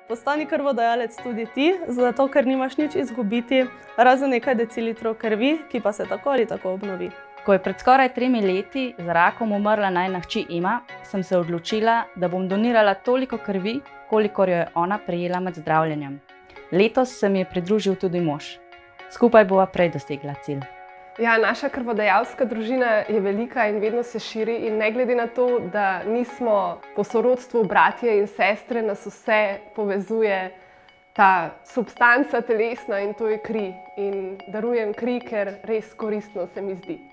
Postani krvodajalec tudi ti, zato ker nimaš nič izgubiti, razen nekaj decilitrov krvi, ki pa se tako ali tako obnovi. Ko je pred skoraj 3 leti za rakom umrla najina hči Ema, sem se odločila, da bom donirala toliko krvi, kolikor jo je ona prejela med zdravljenjem. Letos se mi je pridružil tudi mož. Skupaj bova prej dosegla cilj. Ja, naša krvodajalska družina je velika in vedno se širi in ne glede na to, da nismo po sorodstvu bratje in sestre, nas vse povezuje ta substanca telesna in to je kri. In darujem kri, ker res koristno se mi zdi.